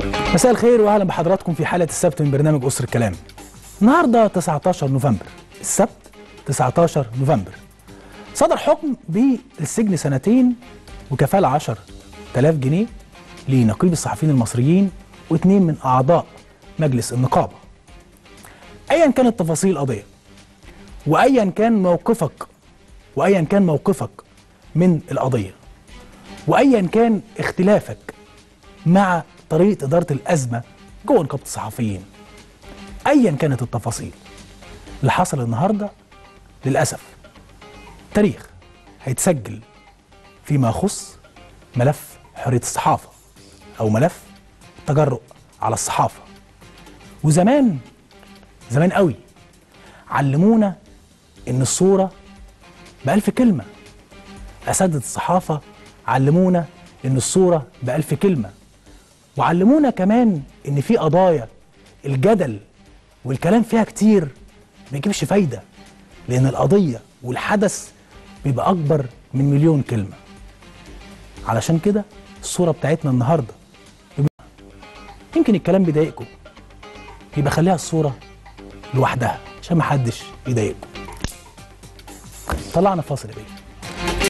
مساء الخير واهلا بحضراتكم في حلقه السبت من برنامج اسر الكلام. النهارده 19 نوفمبر، السبت 19 نوفمبر. صدر حكم بالسجن سنتين وكفاله 10,000 جنيه لنقيب الصحفيين المصريين واثنين من اعضاء مجلس النقابه. ايا كانت تفاصيل القضيه وايا كان موقفك من القضيه وايا كان اختلافك مع طريقه اداره الازمه جوه نقابه الصحفيين، ايا كانت التفاصيل اللي حصل النهارده للاسف تاريخ هيتسجل فيما يخص ملف حريه الصحافه او ملف التجرؤ على الصحافه. وزمان قوي علمونا ان الصوره ب1000 كلمه، اساتذه الصحافه علمونا ان الصوره ب1000 كلمه، وعلمونا كمان ان في قضايا الجدل والكلام فيها كتير ما يجيبش فايده، لان القضيه والحدث بيبقى اكبر من مليون كلمه. علشان كده الصوره بتاعتنا النهارده يمكن الكلام بيضايقكم، يبقى خليها الصوره لوحدها عشان ما حدش يضايقكم. طلعنا فاصل يا بيه.